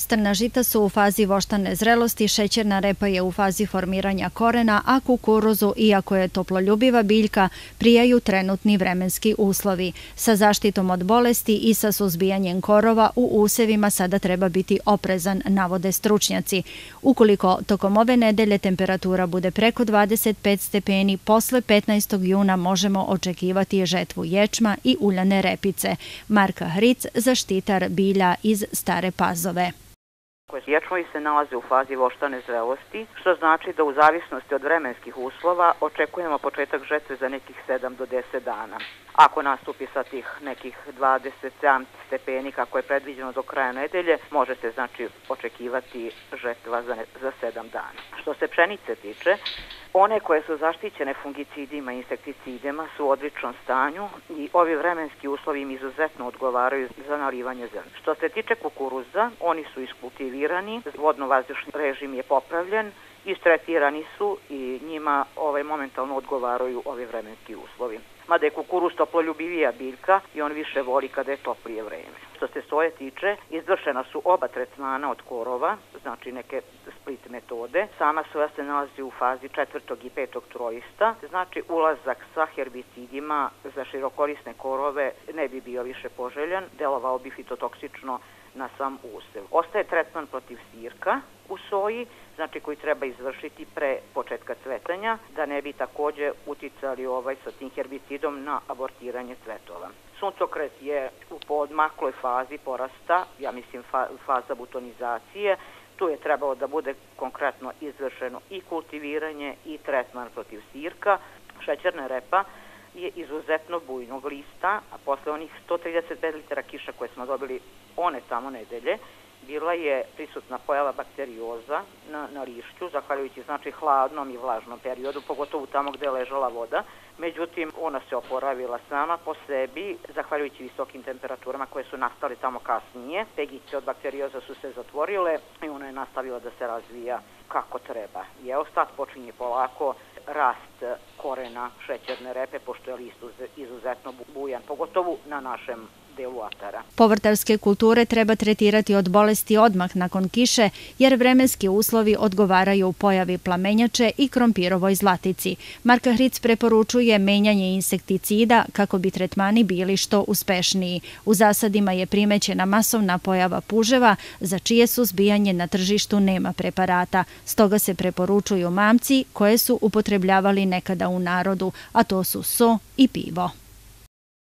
Strna žita su u fazi voštane zrelosti, šećerna repa je u fazi formiranja korena, a kukuruzu, iako je toploljubiva biljka, prijaju trenutni vremenski uslovi. Sa zaštitom od bolesti i sa suzbijanjem korova u usevima sada treba biti oprezan, navode stručnjaci. Ukoliko tokom ove nedelje temperatura bude preko 25 stepeni, posle 15. juna možemo očekivati žetvu ječma i uljane repice. Marka Hric, zaštitar bilja iz Stare Pazove. Ječmovi se nalaze u fazi voštane zrelosti, što znači da u zavisnosti od vremenskih uslova očekujemo početak žetve za nekih 7 do 10 dana. Ako nastupi sa tih nekih 27 stepeni kako je predviđeno do kraja nedelje, može se znači očekivati žetva za 7 dana. Što se pšenice tiče, one koje su zaštićene fungicidima i insekticidima su u odličnom stanju i ovi vremenski uslovi im izuzetno odgovaraju za nalivanje zemlje. Što se tiče kukuruza, oni su iskultivirani, vodno-vazdušni režim je popravljen, istretirani su i njima momentalno odgovaraju ovi vremenski uslovi. Mada je kukuruz toploljubivija biljka i on više voli kada je toplije vreme. Što se soje tiče, izvršena su oba tretmana od korova, znači neke split metode. Sama soja se nalazi u fazi 4. i 5. trojista, znači ulazak sa herbicidima za širokorisne korove ne bi bio više poželjan, delovao bi fitotoksično na sam usev. Ostaje tretman protiv sirka u soji, znači koji treba izvršiti pre početka cvetanja, da ne bi takođe uticali sa tim herbicidom na abortiranje cvetova. Suncokret je u poodmakloj fazi porasta, ja mislim faza butonizacije. Tu je trebalo da bude konkretno izvršeno i kultiviranje i tretman protiv sirka. Šećerna repa je izuzetno bujnog lista, a posle onih 135 litara kiša koje smo dobili one tamo nedelje, bila je prisutna pojava bakterioza na lišću, zahvaljujući znači hladnom i vlažnom periodu, pogotovo tamo gde je ležala voda. Međutim, ona se oporavila sama po sebi, zahvaljujući visokim temperaturama koje su nastale tamo kasnije. Pegice od bakterioza su se zatvorile i ona je nastavila da se razvija kako treba. Sad počinje polako rast korena šećerne repe, pošto je list izuzetno bujan, pogotovo na našem delu atara. Povrtarske kulture treba tretirati od bolesti odmah nakon kiše, jer vremenski uslovi odgovaraju pojavi plamenjače i krompirovoj zlatici. Marka Hric preporučuje menjanje insekticida kako bi tretmani bili što uspešniji. U zasadima je primećena masovna pojava puževa, za čije suzbijanje na tržištu nema preparata. Stoga se preporučuju mamci koje su upotrebljavali nekada u narodu, a to su so i pivo.